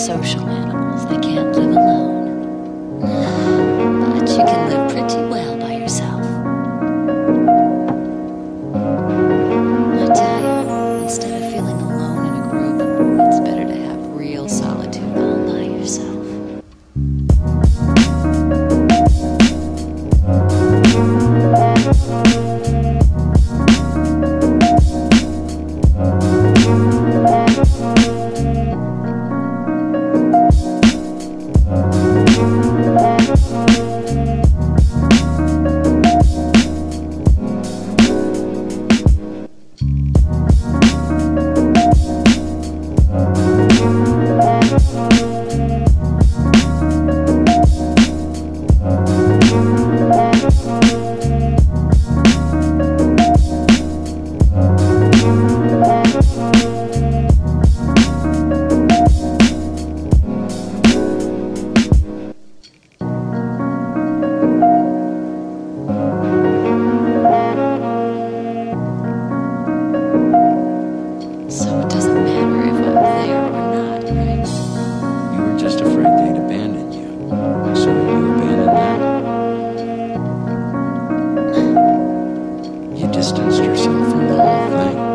social animals. They can't live alone. But you can live pretty well by yourself. I tell you, instead of feeling alone in a group, it's better to have real solitude all by yourself. So it doesn't matter if I'm there or not, right? You were just afraid they'd abandon you. So you abandoned them. You distanced yourself from the whole thing.